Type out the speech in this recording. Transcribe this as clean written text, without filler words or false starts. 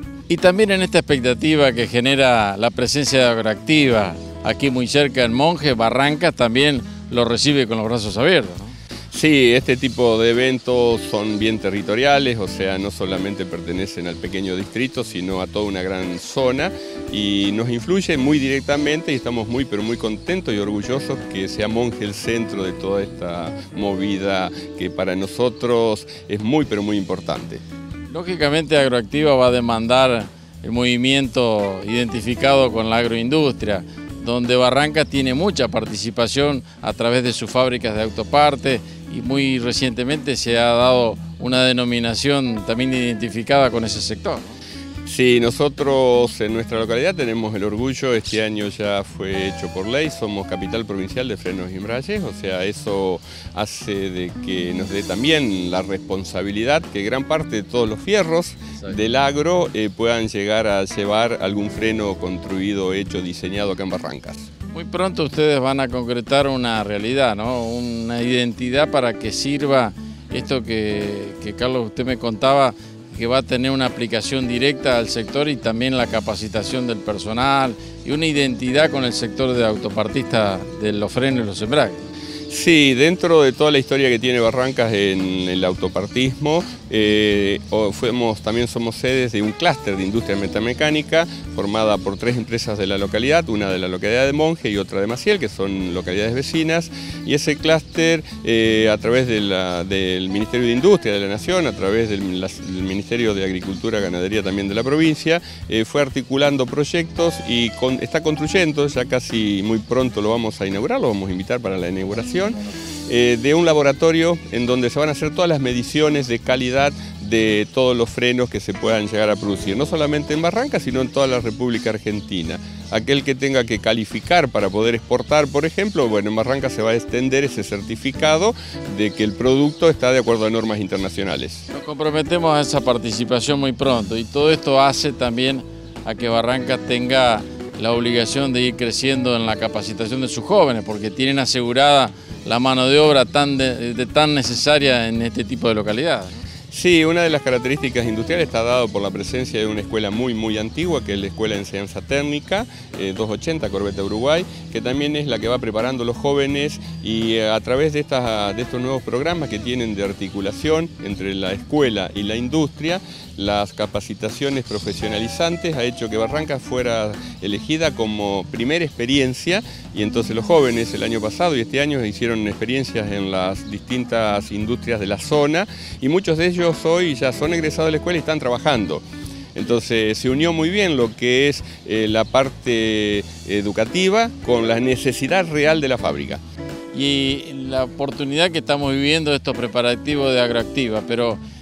Y también en esta expectativa que genera la presencia de Agroactiva, aquí muy cerca en Monjes, Barrancas también lo recibe con los brazos abiertos, ¿no? Sí, este tipo de eventos son bien territoriales, o sea, no solamente pertenecen al pequeño distrito, sino a toda una gran zona y nos influye muy directamente y estamos muy, pero muy contentos y orgullosos que sea Monjes el centro de toda esta movida que para nosotros es muy, pero muy importante. Lógicamente Agroactiva va a demandar el movimiento identificado con la agroindustria, donde Barrancas tiene mucha participación a través de sus fábricas de autopartes y muy recientemente se ha dado una denominación también identificada con ese sector, ¿no? Sí, nosotros en nuestra localidad tenemos el orgullo, este año ya fue hecho por ley, somos capital provincial de frenos y embragues, o sea, eso hace de que nos dé también la responsabilidad que gran parte de todos los fierros del agro puedan llegar a llevar algún freno construido, hecho, diseñado acá en Barrancas. Muy pronto ustedes van a concretar una realidad, ¿no? Una identidad para que sirva esto que Carlos, usted me contaba, que va a tener una aplicación directa al sector y también la capacitación del personal y una identidad con el sector de autopartista de los frenos y los embragues. Sí, dentro de toda la historia que tiene Barrancas en el autopartismo, también somos sedes de un clúster de industria metalmecánica formada por 3 empresas de la localidad, una de la localidad de Monjes y otra de Maciel, que son localidades vecinas, y ese clúster a través del Ministerio de Industria de la Nación, a través del Ministerio de Agricultura, Ganadería también de la provincia, fue articulando proyectos y está construyendo, ya casi muy pronto lo vamos a inaugurar, lo vamos a invitar para la inauguración, de un laboratorio en donde se van a hacer todas las mediciones de calidad de todos los frenos que se puedan llegar a producir, no solamente en Barrancas, sino en toda la República Argentina. Aquel que tenga que calificar para poder exportar, por ejemplo, bueno, en Barrancas se va a extender ese certificado de que el producto está de acuerdo a normas internacionales. Nos comprometemos a esa participación muy pronto y todo esto hace también a que Barrancas tenga la obligación de ir creciendo en la capacitación de sus jóvenes, porque tienen asegurada la mano de obra tan necesaria en este tipo de localidades, ¿no? Sí, una de las características industriales está dado por la presencia de una escuela muy antigua, que es la Escuela de Enseñanza Técnica, 280 Corbeta Uruguay, que también es la que va preparando a los jóvenes y a través de estos nuevos programas que tienen de articulación entre la escuela y la industria, las capacitaciones profesionalizantes ha hecho que Barrancas fuera elegida como primera experiencia y entonces los jóvenes el año pasado y este año hicieron experiencias en las distintas industrias de la zona y muchos de ellos hoy ya son egresados de la escuela y están trabajando. Entonces se unió muy bien lo que es la parte educativa con la necesidad real de la fábrica. Y la oportunidad que estamos viviendo de estos preparativos de Agroactiva, pero